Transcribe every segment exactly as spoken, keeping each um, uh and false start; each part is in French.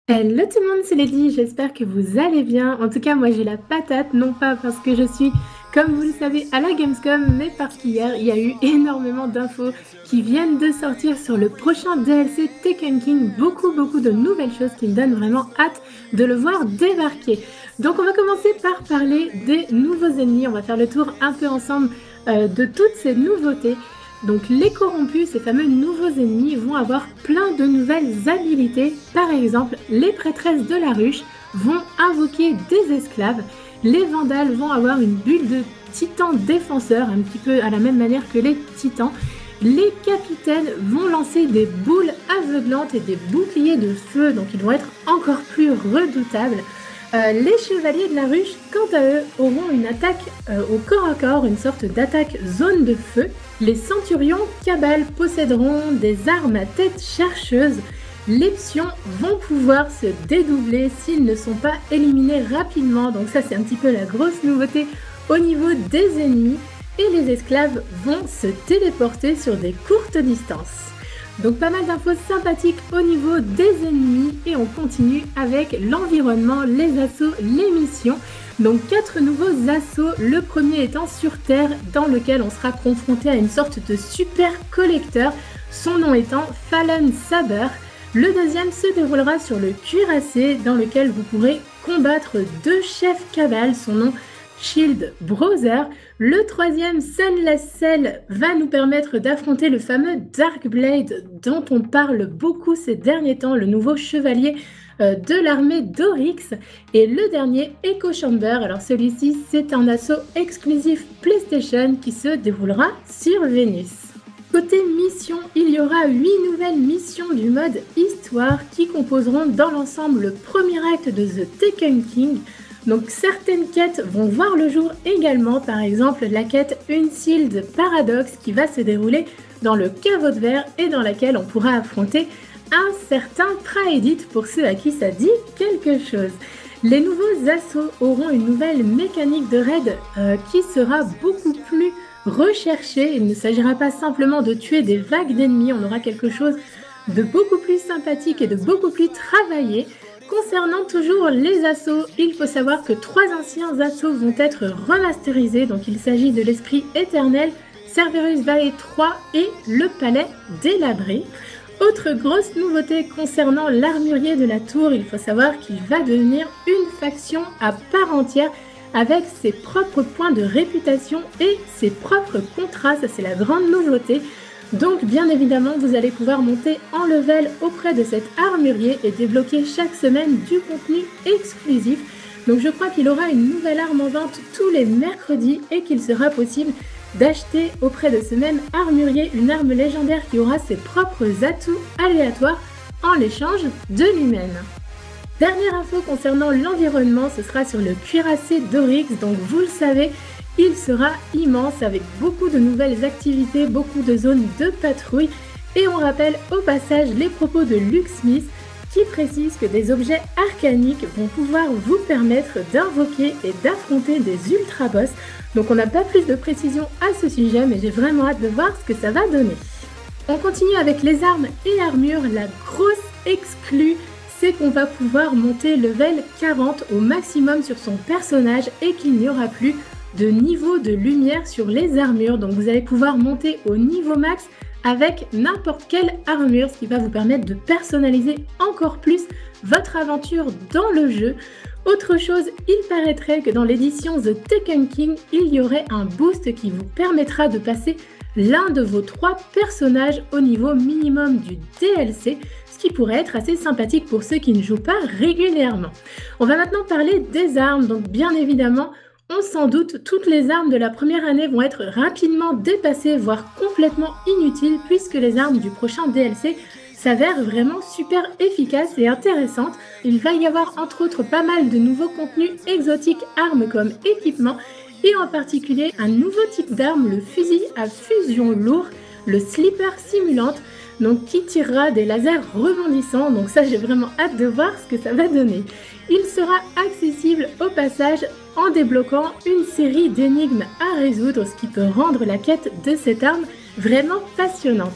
Hello tout le monde, c'est Lady, j'espère que vous allez bien. En tout cas, moi j'ai la patate, non pas parce que je suis, comme vous le savez, à la Gamescom, mais parce qu'hier, il y a eu énormément d'infos qui viennent de sortir sur le prochain D L C Taken King. Beaucoup, beaucoup de nouvelles choses qui me donnent vraiment hâte de le voir débarquer. Donc on va commencer par parler des nouveaux ennemis. On va faire le tour un peu ensemble euh, de toutes ces nouveautés. Donc les corrompus, ces fameux nouveaux ennemis, vont avoir plein de nouvelles habilités. Par exemple, les prêtresses de la ruche vont invoquer des esclaves. Les vandales vont avoir une bulle de titan défenseur, un petit peu à la même manière que les titans. Les capitaines vont lancer des boules aveuglantes et des boucliers de feu, donc ils vont être encore plus redoutables. Euh, les chevaliers de la ruche, quant à eux, auront une attaque euh, au corps à corps, une sorte d'attaque zone de feu. Les centurions cabales posséderont des armes à tête chercheuse. Les pions vont pouvoir se dédoubler s'ils ne sont pas éliminés rapidement, donc ça c'est un petit peu la grosse nouveauté au niveau des ennemis. Et les esclaves vont se téléporter sur des courtes distances. Donc pas mal d'infos sympathiques au niveau des ennemis et on continue avec l'environnement, les assauts, les missions. Donc quatre nouveaux assauts, le premier étant sur Terre dans lequel on sera confronté à une sorte de super collecteur, son nom étant Fallen Saber. Le deuxième se déroulera sur le cuirassé dans lequel vous pourrez combattre deux chefs cabales, son nom Shield Brother. Le troisième, Sunless Cell, va nous permettre d'affronter le fameux Darkblade dont on parle beaucoup ces derniers temps, le nouveau chevalier euh, de l'armée d'Oryx. Et le dernier, Echo Chamber. Alors celui-ci, c'est un assaut exclusif PlayStation qui se déroulera sur Vénus. Côté mission, il y aura huit nouvelles missions du mode Histoire qui composeront dans l'ensemble le premier acte de The Taken King. Donc certaines quêtes vont voir le jour également, par exemple la quête Unsealed Paradox qui va se dérouler dans le caveau de verre et dans laquelle on pourra affronter un certain Praedit pour ceux à qui ça dit quelque chose. Les nouveaux assauts auront une nouvelle mécanique de raid euh, qui sera beaucoup plus recherchée. Il ne s'agira pas simplement de tuer des vagues d'ennemis, on aura quelque chose de beaucoup plus sympathique et de beaucoup plus travaillé. Concernant toujours les assauts, il faut savoir que trois anciens assauts vont être remasterisés, donc il s'agit de l'Esprit Éternel, Cerberus Valley trois et le Palais délabré. Autre grosse nouveauté concernant l'armurier de la tour, il faut savoir qu'il va devenir une faction à part entière avec ses propres points de réputation et ses propres contrats, ça c'est la grande nouveauté. Donc bien évidemment vous allez pouvoir monter en level auprès de cet armurier et débloquer chaque semaine du contenu exclusif. Donc je crois qu'il aura une nouvelle arme en vente tous les mercredis et qu'il sera possible d'acheter auprès de ce même armurier une arme légendaire qui aura ses propres atouts aléatoires en l'échange de l'humaine. Dernière info concernant l'environnement, ce sera sur le cuirassé d'Oryx, donc vous le savez, il sera immense avec beaucoup de nouvelles activités, beaucoup de zones de patrouille et on rappelle au passage les propos de Luke Smith qui précise que des objets arcaniques vont pouvoir vous permettre d'invoquer et d'affronter des ultra boss. Donc on n'a pas plus de précision à ce sujet mais j'ai vraiment hâte de voir ce que ça va donner. On continue avec les armes et armures, la grosse exclue c'est qu'on va pouvoir monter level quarante au maximum sur son personnage et qu'il n'y aura plus de niveau de lumière sur les armures. Donc vous allez pouvoir monter au niveau max avec n'importe quelle armure, ce qui va vous permettre de personnaliser encore plus votre aventure dans le jeu. Autre chose, il paraîtrait que dans l'édition The Taken King, il y aurait un boost qui vous permettra de passer l'un de vos trois personnages au niveau minimum du D L C, ce qui pourrait être assez sympathique pour ceux qui ne jouent pas régulièrement. On va maintenant parler des armes, donc bien évidemment, on s'en doute, toutes les armes de la première année vont être rapidement dépassées, voire complètement inutiles, puisque les armes du prochain D L C s'avèrent vraiment super efficaces et intéressantes. Il va y avoir entre autres pas mal de nouveaux contenus exotiques, armes comme équipement, et en particulier un nouveau type d'arme, le fusil à fusion lourd, le Sleeper Simulant, donc qui tirera des lasers rebondissants, donc ça j'ai vraiment hâte de voir ce que ça va donner. Il sera accessible au passage en débloquant une série d'énigmes à résoudre, ce qui peut rendre la quête de cette arme vraiment passionnante.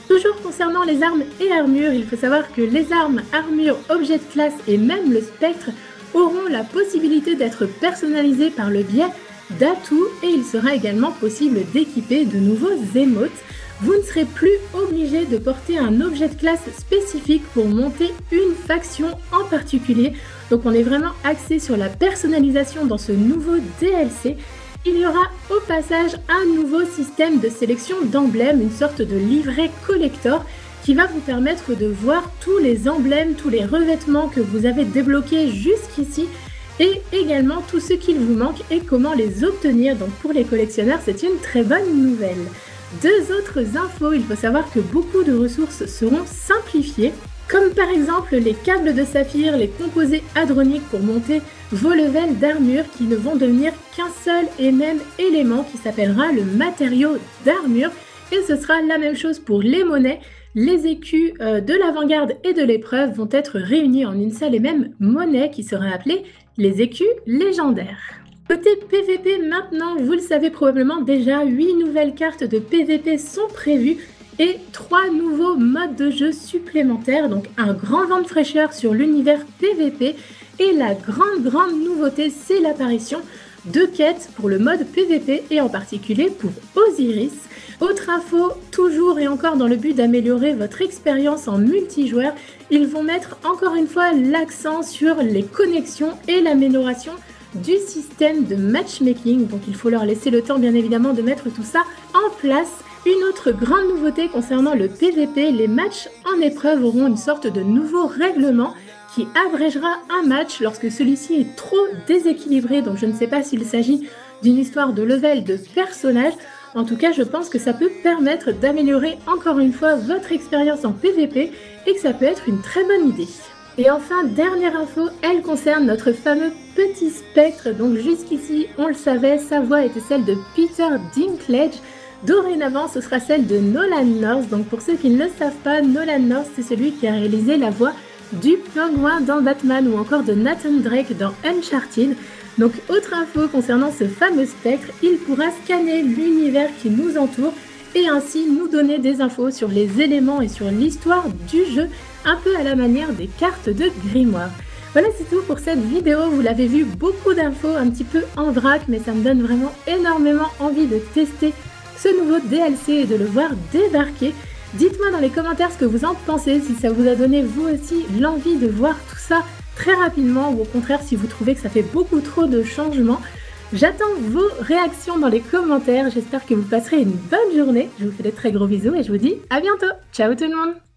Toujours concernant les armes et armures, il faut savoir que les armes, armures, objets de classe et même le spectre auront la possibilité d'être personnalisées par le biais d'atouts et il sera également possible d'équiper de nouveaux émotes. Vous ne serez plus obligé de porter un objet de classe spécifique pour monter une faction en particulier. Donc on est vraiment axé sur la personnalisation dans ce nouveau D L C. Il y aura au passage un nouveau système de sélection d'emblèmes, une sorte de livret collector qui va vous permettre de voir tous les emblèmes, tous les revêtements que vous avez débloqués jusqu'ici et également tout ce qu'il vous manque et comment les obtenir. Donc pour les collectionneurs, c'est une très bonne nouvelle. Deux autres infos, il faut savoir que beaucoup de ressources seront simplifiées, comme par exemple les câbles de saphir, les composés hadroniques pour monter vos levels d'armure qui ne vont devenir qu'un seul et même élément qui s'appellera le matériau d'armure et ce sera la même chose pour les monnaies. Les écus euh, de l'avant-garde et de l'épreuve vont être réunis en une seule et même monnaie qui sera appelée les écus légendaires. Côté P V P maintenant, vous le savez probablement déjà, huit nouvelles cartes de P V P sont prévues et trois nouveaux modes de jeu supplémentaires, donc un grand vent de fraîcheur sur l'univers P V P et la grande grande nouveauté c'est l'apparition de quêtes pour le mode P V P et en particulier pour Osiris. Autre info, toujours et encore dans le but d'améliorer votre expérience en multijoueur, ils vont mettre encore une fois l'accent sur les connexions et l'amélioration du système de matchmaking, donc il faut leur laisser le temps bien évidemment de mettre tout ça en place. Une autre grande nouveauté concernant le P V P, les matchs en épreuve auront une sorte de nouveau règlement qui abrégera un match lorsque celui-ci est trop déséquilibré, donc je ne sais pas s'il s'agit d'une histoire de level de personnage. En tout cas, je pense que ça peut permettre d'améliorer encore une fois votre expérience en P V P et que ça peut être une très bonne idée. Et enfin, dernière info, elle concerne notre fameux petit spectre. Donc jusqu'ici, on le savait, sa voix était celle de Peter Dinklage. Dorénavant, ce sera celle de Nolan North. Donc pour ceux qui ne le savent pas, Nolan North, c'est celui qui a réalisé la voix du Pingouin dans Batman ou encore de Nathan Drake dans Uncharted. Donc autre info concernant ce fameux spectre, il pourra scanner l'univers qui nous entoure et ainsi nous donner des infos sur les éléments et sur l'histoire du jeu, un peu à la manière des cartes de grimoire. Voilà, c'est tout pour cette vidéo. Vous l'avez vu, beaucoup d'infos un petit peu en vrac, mais ça me donne vraiment énormément envie de tester ce nouveau D L C et de le voir débarquer. Dites-moi dans les commentaires ce que vous en pensez, si ça vous a donné vous aussi l'envie de voir tout ça très rapidement ou au contraire si vous trouvez que ça fait beaucoup trop de changements. J'attends vos réactions dans les commentaires, j'espère que vous passerez une bonne journée. Je vous fais de très gros bisous et je vous dis à bientôt. Ciao tout le monde!